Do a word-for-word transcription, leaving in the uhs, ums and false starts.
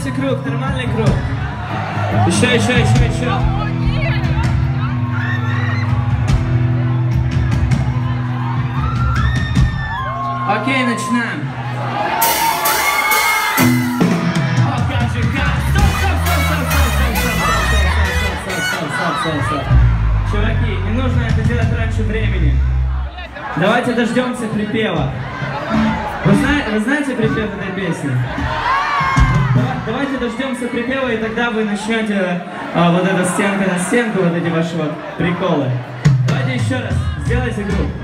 Сделайте круг, нормальный круг. Еще, еще, еще, еще. Окей, начинаем. О, как же, как? Стоп, стоп, стоп, стоп, стоп, стоп, стоп, стоп, стоп, стоп, стоп, стоп. Чуваки, не нужно это делать раньше времени. Давайте дождемся припева. Вы, зна вы знаете припев этой песни? Давайте дождемся припева, и тогда вы начнете а, вот эта стенка на стенку, вот эти ваши вот приколы. Давайте еще раз, сделайте группу.